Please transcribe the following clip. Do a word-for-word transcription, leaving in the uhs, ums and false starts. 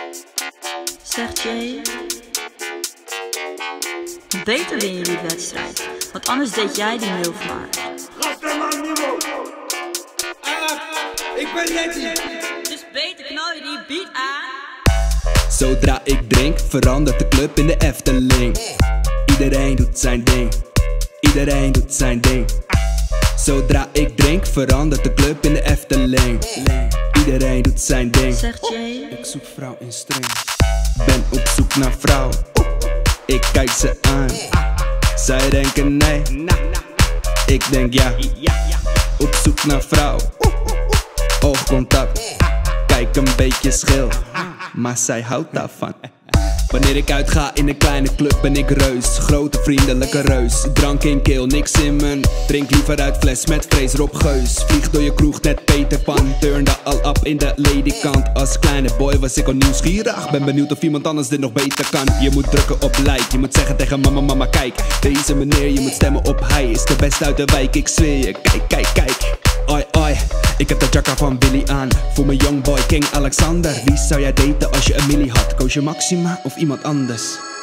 Zegt Jay. Beter win je die wedstrijd, want anders deed jij die milfmaar. Gastenman niveau. Ik ben Letty. Dus beter knal je die beat aan. Zodra ik drink, verandert de club in de Efteling. Iedereen doet zijn ding, iedereen doet zijn ding. Zodra ik drink, verandert de club in de Efteling. Iedereen doet zijn ding. Zegt Jay. Ik zoek vrouw in string. Ben op zoek naar vrouw. Ik kijk ze aan. Zij denken nee. Ik denk ja. Op zoek naar vrouw. Oogcontact. Kijk een beetje schil. Maar zij houdt daarvan. Wanneer ik uitga in een kleine club ben ik reus. Grote vriendelijke reus. Drank in keel, niks in mijn. Drink liever uit fles met vrees Rob Geus. Vlieg door je kroeg net Peter Pan. Turnde al up in de ladykant. Als kleine boy was ik al nieuwsgierig. Ben benieuwd of iemand anders dit nog beter kan. Je moet drukken op like. Je moet zeggen tegen mama, mama kijk. Deze meneer, je moet stemmen op hij. Is de beste uit de wijk, ik zweer je. Kijk, kijk, kijk. Oi, oi, ik heb de jacka van Willy aan. Voor mijn youngboy King Alexander. Wie zou jij daten als je een milli had? Koos je Maxima of iemand anders?